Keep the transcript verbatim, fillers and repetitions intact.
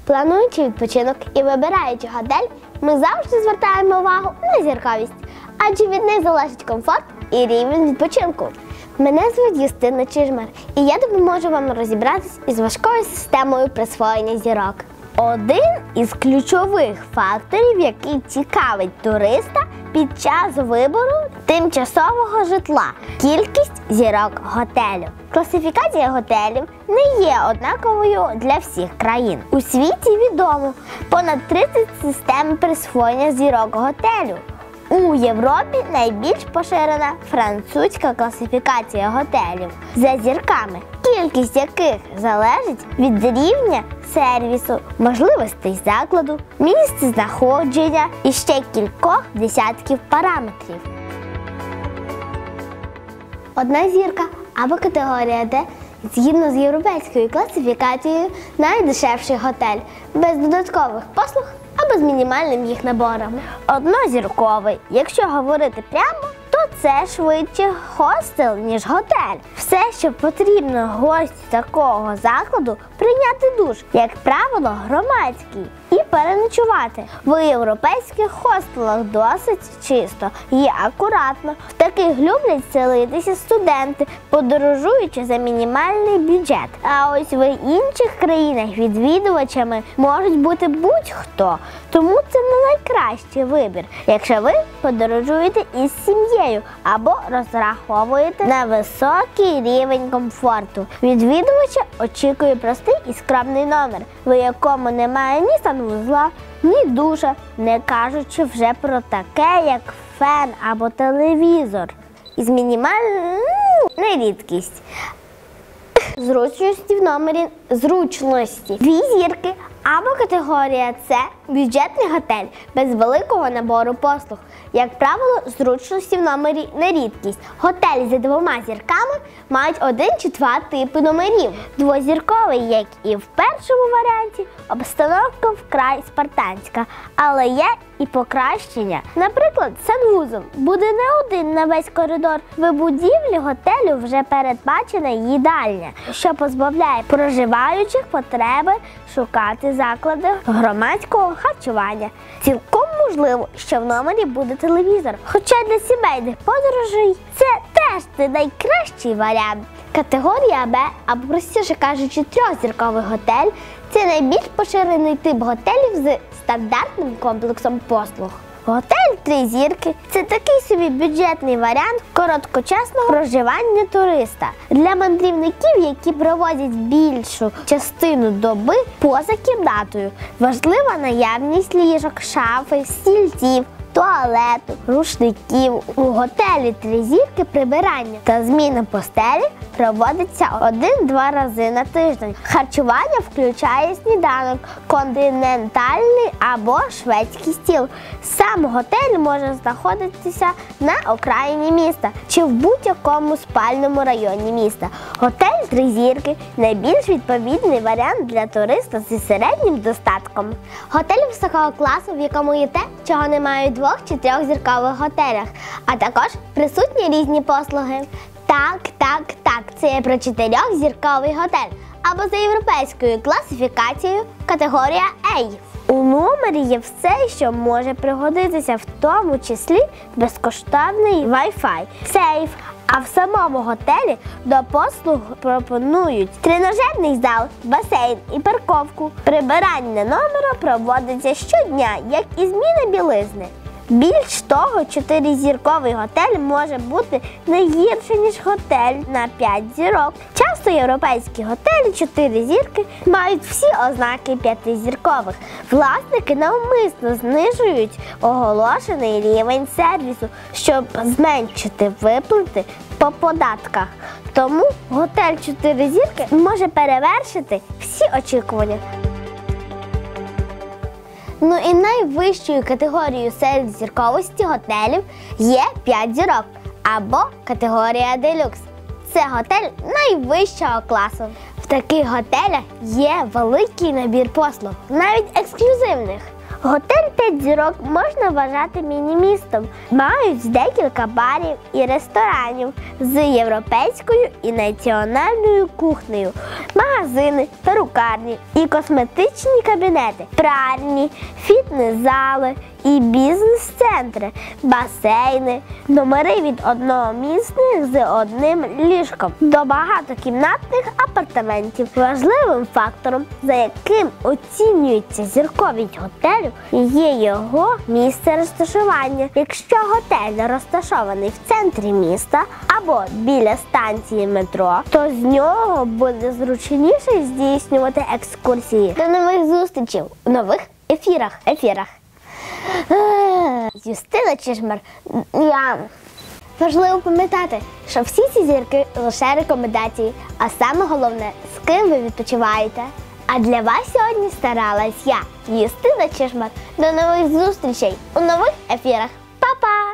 Плануючи відпочинок і вибираючи готель, ми завжди звертаємо увагу на зірковість, адже від них залежить комфорт і рівень відпочинку. Мене звуть Юстина Чижмар, і я допоможу вам розібратись із важкою системою присвоєння зірок. Один із ключових факторів, який цікавить туриста під час вибору тимчасового житла – кількість зірок готелю. Класифікація готелів не є однаковою для всіх країн. У світі відомо понад тридцять систем присвоєння зірок готелю. У Європі найбільш поширена французька класифікація готелів за зірками, кількість яких залежить від рівня сервісу, можливостей закладу, місця знаходження і ще кількох десятків параметрів. Одна зірка або категорія Д згідно з європейською класифікацією найдешевший готель, без додаткових послуг або з мінімальним їх набором. Однозірковий, якщо говорити прямо, то це швидше хостел, ніж готель. Все, що потрібно гостю такого закладу – прийняти душ, як правило, громадський, і переночувати. В європейських хостелах досить чисто і акуратно. В таких люблять селитися студенти, подорожуючи за мінімальний бюджет. А ось в інших країнах відвідувачами можуть бути будь-хто. Тому це не найкращий вибір, якщо ви подорожуєте із сім'єю або розраховуєте на високий рівень комфорту. Відвідувача очікує простий і скромний номер, в якому немає ні санвузла, ні душа, не кажучи вже про таке, як фен або телевізор. Із мінімальною не рідкість. Зручності в номері зручності. Дві зірки або категорія С – бюджетний готель без великого набору послуг. Як правило, зручності в номері не рідкість. Готелі за двома зірками мають один чи два типи номерів. Двозірковий, як і в першому варіанті, обстановка вкрай спартанська. Але є і покращення. Наприклад, санвузол буде не один на весь коридор. В будівлі готелю вже передбачена їдальня, що позбавляє проживаючих потреби шукати заклади громадського харчування. Цілком можливо, що в номері буде телевізор. Хоча для сімейних подорожей це теж не найкращий варіант. Категорія Б, або простіше кажучи, трьохзірковий готель – це найбільш поширений тип готелів з стандартним комплексом послуг. Готель «Три зірки» – це такий собі бюджетний варіант короткочасного проживання туриста. Для мандрівників, які проводять більшу частину доби поза кімнатою, важлива наявність ліжок, шафи, стільців, туалету, рушників. У готелі «Три зірки» прибирання та зміна постелі проводиться один-два рази на тиждень. Харчування включає сніданок, континентальний або шведський стіл. Сам готель може знаходитися на окраїні міста чи в будь-якому спальному районі міста. Готель «Три зірки» – найбільш відповідний варіант для туриста зі середнім достатком. Готель високого класу, в якому є те, чого немає у двох- чи трьохзіркових готелях, а також присутні різні послуги. Так, так, так, це є про чотирьохзірковий готель, або за європейською класифікацією категорія А. У номері є все, що може пригодитися, в тому числі безкоштовний Wi-Fi, сейф, а в самому готелі до послуг пропонують тренажерний зал, басейн і парковку. Прибирання номера проводиться щодня, як і зміна білизни. Більш того, чотиризірковий готель може бути не гірше, ніж готель на п'ять зірок. Часто європейські готелі чотири зірки мають всі ознаки п'ятизіркових. Власники навмисно знижують оголошений рівень сервісу, щоб зменшити виплати по податках. Тому готель чотири зірки може перевершити всі очікування. Ну і найвищою категорією серед зірковості готелів є п'ять зірок або категорія делюкс. Це готель найвищого класу. В таких готелях є великий набір послуг, навіть ексклюзивних. Готель «П'ять зірок» можна вважати міні-містом. Мають декілька барів і ресторанів з європейською і національною кухнею, магазини, перукарні і косметичні кабінети, пральні, фітнес-зали і бізнес-центри, басейни, номери від одномісних з одним ліжком до багатокімнатних апартаментів. Важливим фактором, за яким оцінюється зірковість готелю, є його місце розташування. Якщо готель розташований в центрі міста або біля станції метро, то з нього буде зручніше здійснювати екскурсії. До нових зустрічей у нових ефірах. ефірах. Юстина Чижмар. Я. Важливо пам'ятати, що всі ці зірки лише рекомендації, а саме головне, з ким ви відпочиваєте. А для вас сьогодні старалась я, Юстина Чижмар. До нових зустрічей у нових ефірах. Па-па!